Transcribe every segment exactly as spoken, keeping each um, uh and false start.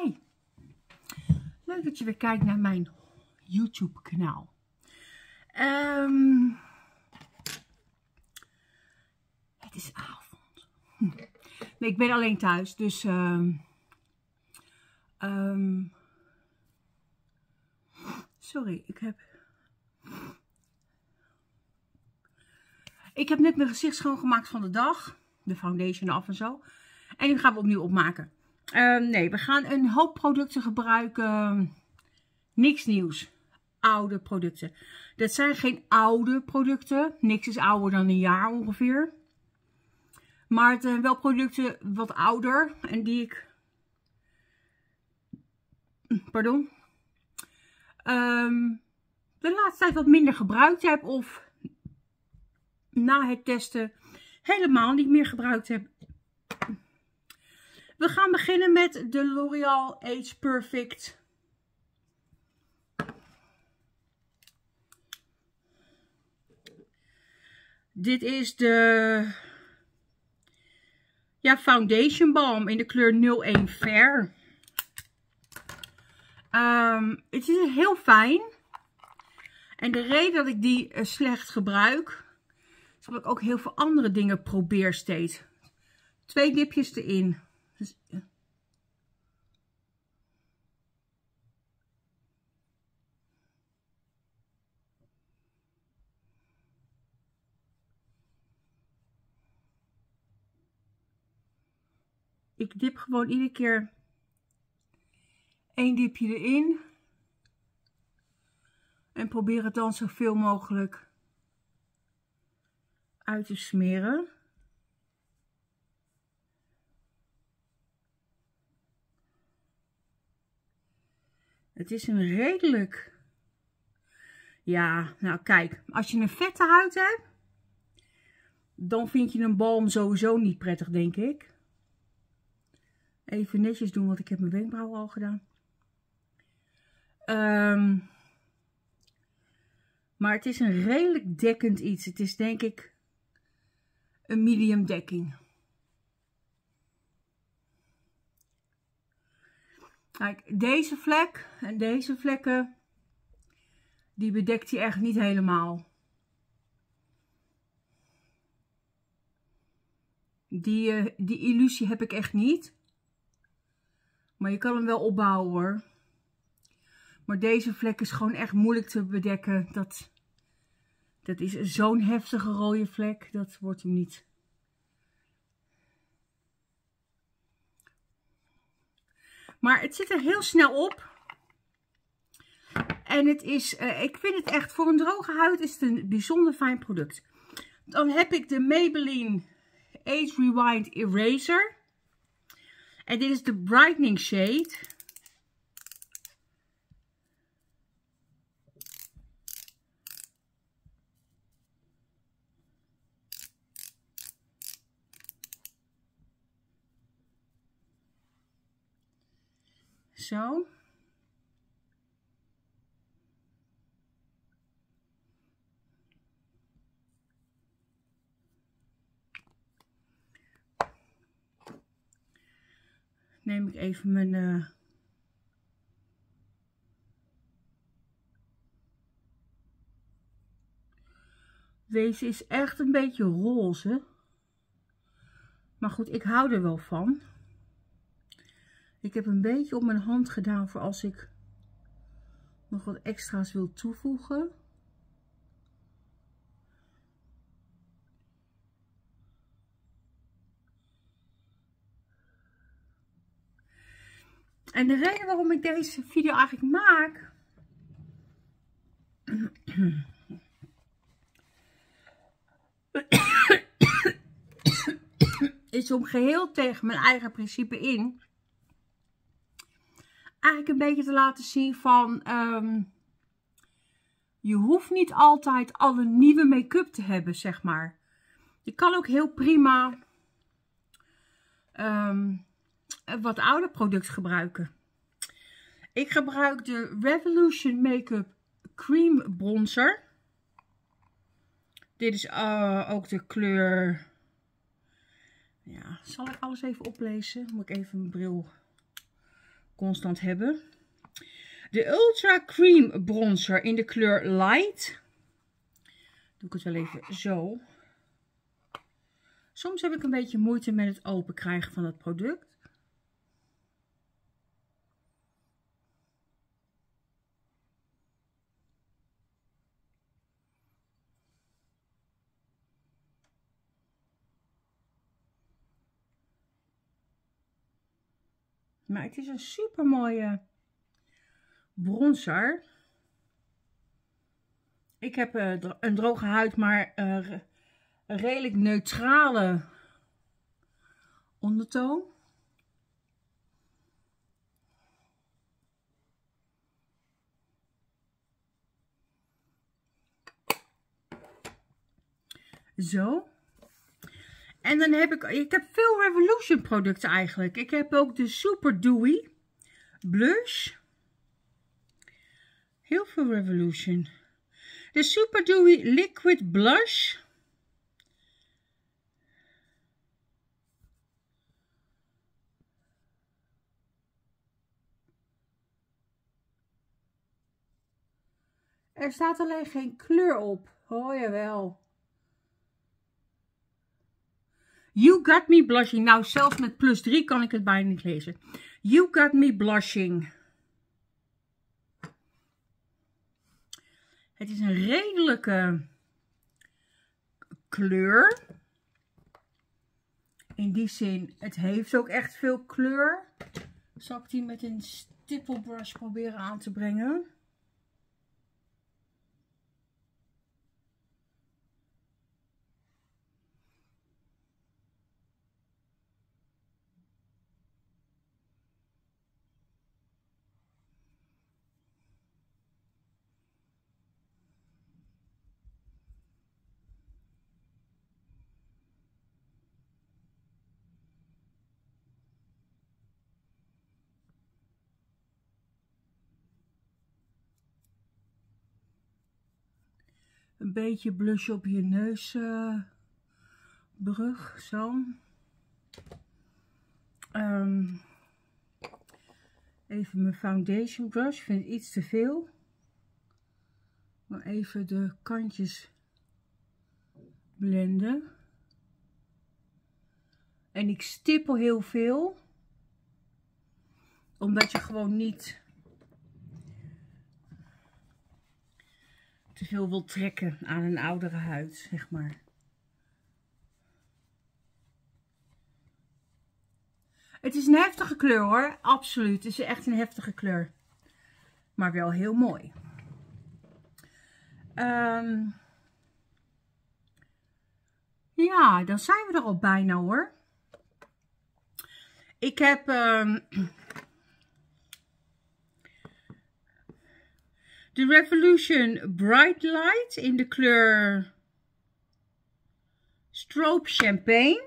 Hi, leuk dat je weer kijkt naar mijn YouTube kanaal. Um, het is avond. Nee, ik ben alleen thuis, dus um, um, sorry, ik heb ik heb net mijn gezicht schoongemaakt van de dag, de foundation af en zo, en nu gaan we opnieuw opmaken. Um, nee, we gaan een hoop producten gebruiken. Niks nieuws. Oude producten. Dat zijn geen oude producten. Niks is ouder dan een jaar ongeveer. Maar het zijn wel producten wat ouder. En die ik... Pardon. Um, de laatste tijd wat minder gebruikt heb. Of na het testen helemaal niet meer gebruikt heb. We gaan beginnen met de L'Oreal Age Perfect. Dit is de ja, Foundation Balm in de kleur nul één Fair. Um, het is heel fijn. En de reden dat ik die uh, slecht gebruik, is dat ik ook heel veel andere dingen probeer steeds. Twee dipjes erin. Dus, uh. Ik dip gewoon iedere keer één dipje erin. En probeer het dan zoveel mogelijk uit te smeren. Het is een redelijk... Ja, nou kijk, als je een vette huid hebt, dan vind je een balm sowieso niet prettig, denk ik. Even netjes doen, want ik heb mijn wenkbrauwen al gedaan. Um, maar het is een redelijk dekkend iets. Het is denk ik een medium dekking. Kijk, deze vlek en deze vlekken, die bedekt hij echt niet helemaal. Die, uh, die illusie heb ik echt niet. Maar je kan hem wel opbouwen hoor. Maar deze vlek is gewoon echt moeilijk te bedekken. Dat, dat is zo'n heftige rode vlek. Dat wordt hem niet. Maar het zit er heel snel op. En het is, uh, ik vind het echt, voor een droge huid is het een bijzonder fijn product. Dan heb ik de Maybelline Age Rewind Eraser. En dit is de Brightening Shade. Zo. Neem ik even mijn uh, deze is echt een beetje roze. Maar goed, ik hou er wel van. Ik heb een beetje op mijn hand gedaan voor als ik nog wat extra's wil toevoegen. En de reden waarom ik deze video eigenlijk maak, is om geheel tegen mijn eigen principe in, eigenlijk een beetje te laten zien van, um, je hoeft niet altijd alle nieuwe make-up te hebben, zeg maar. Je kan ook heel prima um, een wat ouder product gebruiken. Ik gebruik de Revolution Make-up Cream Bronzer. Dit is uh, ook de kleur... Ja, zal ik alles even oplezen? Moet ik even mijn bril constant hebben. De Ultra Cream Bronzer in de kleur Light. Doe ik het wel even zo. Soms heb ik een beetje moeite met het open krijgen van het product. Maar het is een super mooie bronzer. Ik heb uh, een droge huid, maar uh, een redelijk neutrale ondertoon. Zo. En dan heb ik, ik heb veel Revolution producten eigenlijk. Ik heb ook de Super Dewy Blush. Heel veel Revolution. De Super Dewy Liquid Blush. Er staat alleen geen kleur op. Oh jawel. You Got Me Blushing. Nou, zelfs met plus drie kan ik het bijna niet lezen. You Got Me Blushing. Het is een redelijke kleur. In die zin, het heeft ook echt veel kleur. Zal ik die met een stippelbrush proberen aan te brengen? Een beetje blush op je neusbrug, uh, zo. Um, even mijn foundation brush, ik vind het iets te veel. Maar even de kantjes blenden. En ik stippel heel veel. Omdat je gewoon niet te veel wil trekken aan een oudere huid, zeg maar. Het is een heftige kleur hoor, absoluut. Het is echt een heftige kleur. Maar wel heel mooi. Um, ja, dan zijn we er al bijna hoor. Ik heb um, de Revolution Bright Light in de kleur Strobe Champagne.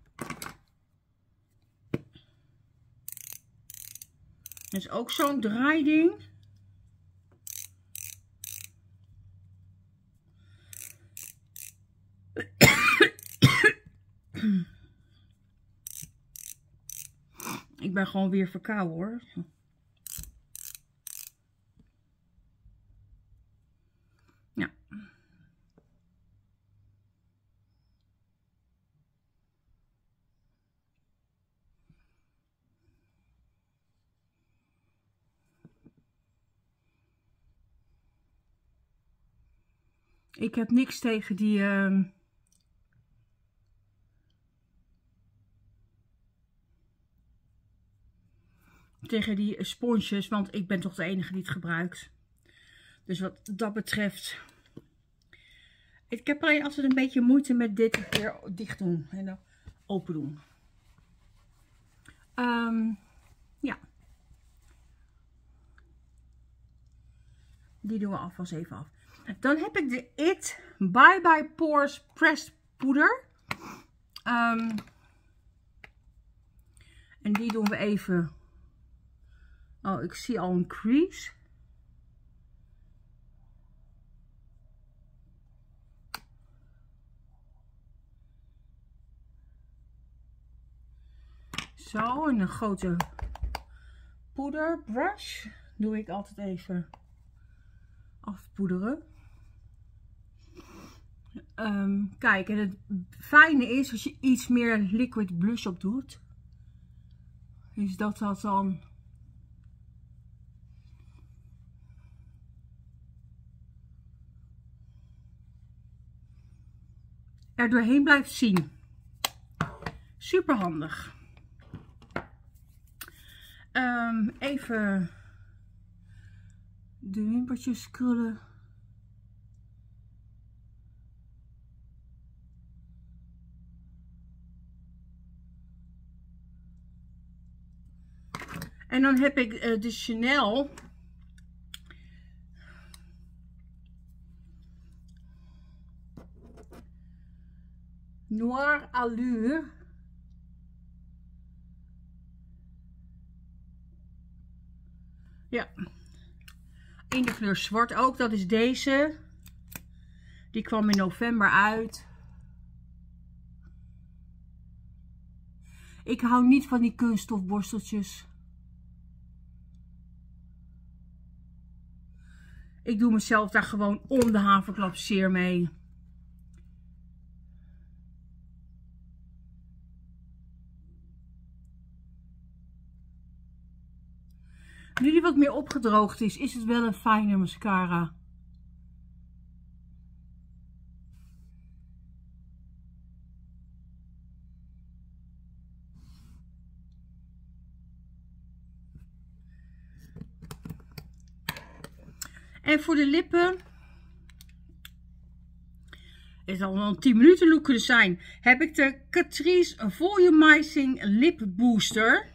Dat is ook zo'n draaiding. Ik ben gewoon weer verkouden hoor. Ja. Ik heb niks tegen die uh, tegen die sponsjes, want ik ben toch de enige die het gebruikt. Dus wat dat betreft, ik heb alleen altijd een beetje moeite met dit weer dicht doen en dan open doen. Um, ja. Die doen we alvast even af. Dan heb ik de It Bye Bye Pores Pressed Poeder. Um, en die doen we even. Oh, ik zie al een crease. Zo, en een grote poederbrush doe ik altijd even afpoederen. Um, kijk, en het fijne is als je iets meer liquid blush op doet, is dat dat dan er doorheen blijft zien. Super handig. Um, even de wimpertjes krullen. En dan heb ik uh, de Chanel Noir Allure. Ja, in de kleur zwart ook. Dat is deze. Die kwam in november uit. Ik hou niet van die kunststofborsteltjes. Ik doe mezelf daar gewoon om de haverklap zeer mee. Nu die wat meer opgedroogd is, is het wel een fijne mascara. En voor de lippen, het zal wel een tien minuten look kunnen zijn, heb ik de Catrice Volumizing Lip Booster.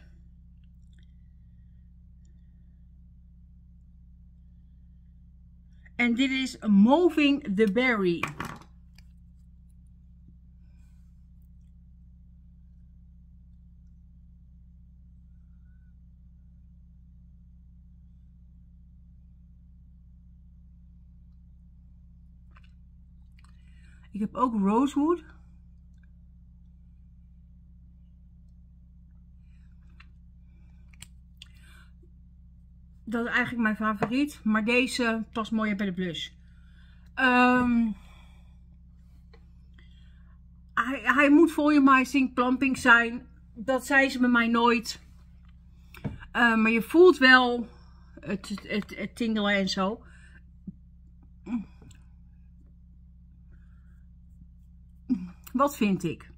En dit is Moving the Berry. Ik heb ook Rosewood. Dat is eigenlijk mijn favoriet. Maar deze past mooier bij de blush. Um, hij, hij moet volumizing, plumping zijn. Dat zei ze bij mij nooit. Uh, maar je voelt wel het, het, het, het tingelen en zo. Wat vind ik?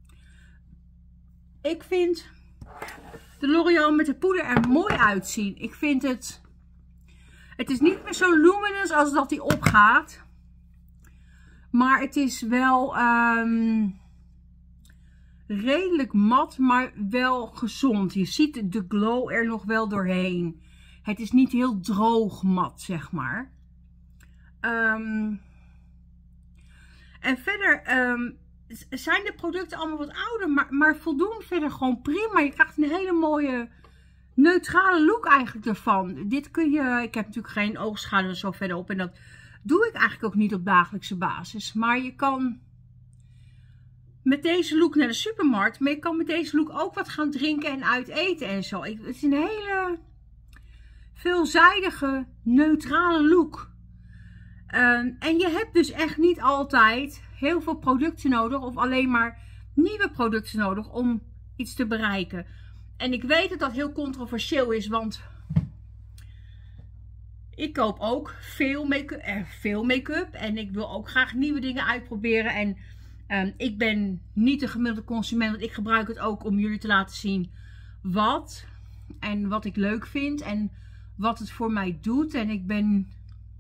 Ik vind de L'Oreal met de poeder er mooi uitzien. Ik vind het... Het is niet meer zo luminous als dat die opgaat. Maar het is wel um, redelijk mat, maar wel gezond. Je ziet de glow er nog wel doorheen. Het is niet heel droog mat, zeg maar. Um, en verder... Um, zijn de producten allemaal wat ouder, maar, maar voldoen verder gewoon prima. Je krijgt een hele mooie neutrale look eigenlijk ervan. Dit kun je, ik heb natuurlijk geen oogschaduw zo verderop en dat doe ik eigenlijk ook niet op dagelijkse basis. Maar je kan met deze look naar de supermarkt, maar je kan met deze look ook wat gaan drinken en uit eten en zo. Het is een hele veelzijdige, neutrale look. Um, en je hebt dus echt niet altijd heel veel producten nodig of alleen maar nieuwe producten nodig om iets te bereiken. En ik weet dat dat heel controversieel is, want ik koop ook veel make-up eh, veel make-up en ik wil ook graag nieuwe dingen uitproberen. En um, ik ben niet de gemiddelde consument, want ik gebruik het ook om jullie te laten zien wat en wat ik leuk vind en wat het voor mij doet. En ik ben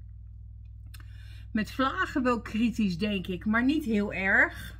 met vlagen wel kritisch, denk ik, maar niet heel erg.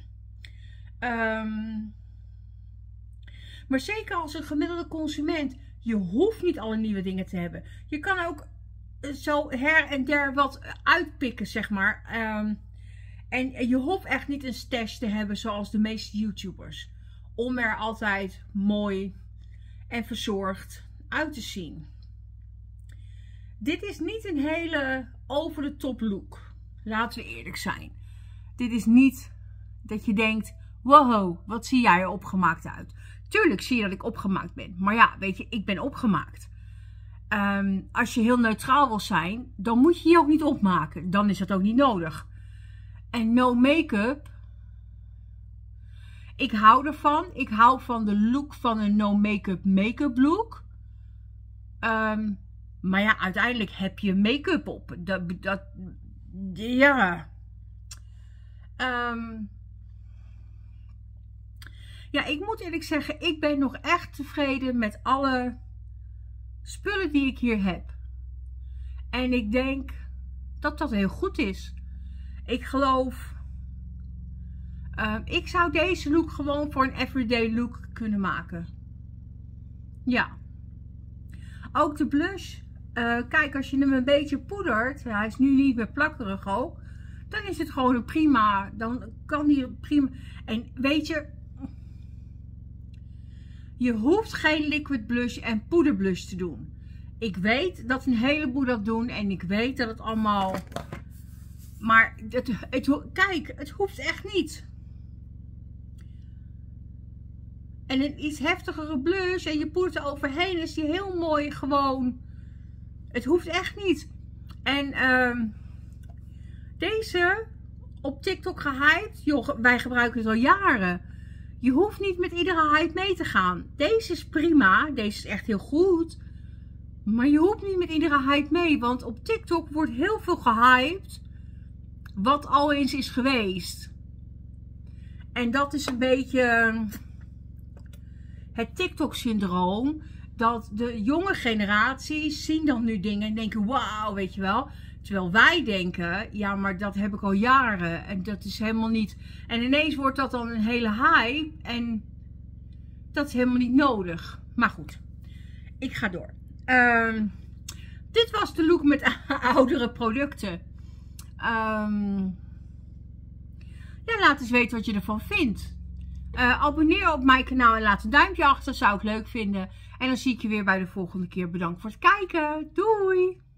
Um, maar zeker als een gemiddelde consument, je hoeft niet alle nieuwe dingen te hebben. Je kan ook zo her en der wat uitpikken, zeg maar. Um, en je hoeft echt niet een stash te hebben zoals de meeste YouTubers. Om er altijd mooi en verzorgd uit te zien. Dit is niet een hele over de top look. Laten we eerlijk zijn. Dit is niet dat je denkt, wow, wat zie jij er opgemaakt uit. Tuurlijk zie je dat ik opgemaakt ben. Maar ja, weet je, ik ben opgemaakt. Um, als je heel neutraal wil zijn, dan moet je je ook niet opmaken. Dan is dat ook niet nodig. En no make-up. Ik hou ervan. Ik hou van de look van een no make-up make-up look. Um, maar ja, uiteindelijk heb je make-up op. Dat, dat, ja. Um, ja, ik moet eerlijk zeggen, ik ben nog echt tevreden met alle spullen die ik hier heb. En ik denk dat dat heel goed is. Ik geloof... Uh, ik zou deze look gewoon voor een everyday look kunnen maken. Ja. Ook de blush. Uh, kijk, als je hem een beetje poedert. Hij is nu niet meer plakkerig ook. Dan is het gewoon een prima. Dan kan die prima. En weet je... Je hoeft geen liquid blush en poederblush te doen. Ik weet dat een heleboel dat doen. En ik weet dat het allemaal... Maar het, het, kijk, het hoeft echt niet. En een iets heftigere blush en je poedert er overheen, is die heel mooi gewoon. Het hoeft echt niet. En uh, deze op TikTok gehyped. Joh, wij gebruiken het al jaren. Je hoeft niet met iedere hype mee te gaan. Deze is prima. Deze is echt heel goed. Maar je hoeft niet met iedere hype mee. Want op TikTok wordt heel veel gehyped. Wat al eens is geweest. En dat is een beetje... het TikTok-syndroom, dat de jonge generaties zien dan nu dingen en denken, wauw, weet je wel. Terwijl wij denken, ja, maar dat heb ik al jaren en dat is helemaal niet... En ineens wordt dat dan een hele hype en dat is helemaal niet nodig. Maar goed, ik ga door. Uh, dit was de look met oudere producten. Um, ja, laat eens weten wat je ervan vindt. Uh, abonneer op mijn kanaal en laat een duimpje achter, zou ik leuk vinden. En dan zie ik je weer bij de volgende keer. Bedankt voor het kijken. Doei!